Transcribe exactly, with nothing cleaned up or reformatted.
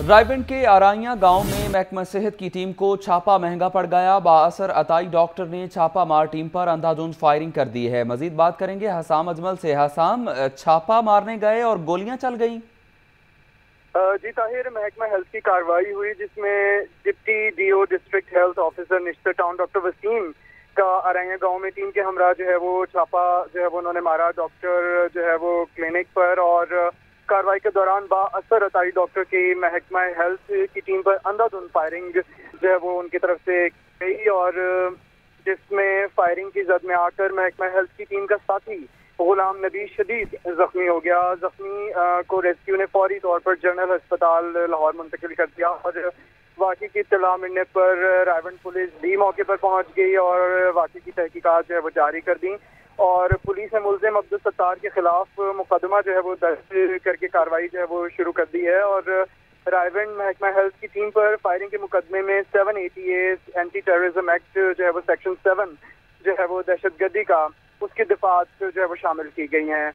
रायबंद के आराइया गांव में महकमा सेहत की टीम को छापा महंगा पड़ गया। बाअसर अताई डॉक्टर ने छापा मार टीम पर अंधाधुंध फायरिंग कर दी है। मजीद बात करेंगे हसाम अजमल से। हसाम, छापा मारने गए और गोलियां चल गई। जी ताहिर, महकमा हेल्थ की कार्रवाई हुई जिसमें deputy DO district health officer निश्चित टाउन डॉक्टर वसीम का आराइया गांव में टीम के हमरा जो है वो छापा जो है वो उन्होंने मारा डॉक्टर जो है वो क्लिनिक पर। और कार्रवाई के दौरान बाअसर अताई डॉक्टर की महकमा हेल्थ की टीम पर अंधाधुंध फायरिंग जो है वो उनकी तरफ से गई और जिसमें फायरिंग की जद में आकर महकमा हेल्थ की टीम का साथी गुलाम नबी शदीद जख्मी हो गया। जख्मी को रेस्क्यू ने फौरी तौर पर जनरल अस्पताल लाहौर मुंतकिल कर दिया और वाक़ई की इत्तला मिलने पर रायबंद पुलिस भी मौके पर पहुंच गई और वाक़ई की तहकीकात जो है वो जारी कर दी। और पुलिस ने मुल्जिम अब्दुल सत्तार के खिलाफ मुकदमा जो है वो दर्ज करके कार्रवाई जो है वो शुरू कर दी है। और रायबंद महकमा हेल्थ की टीम पर फायरिंग के मुकदमे में seven A T A anti terrorism act जो है वो सेक्शन सेवन जो है वो दहशतगर्दी का उसकी दिफात जो है वो शामिल की गई हैं।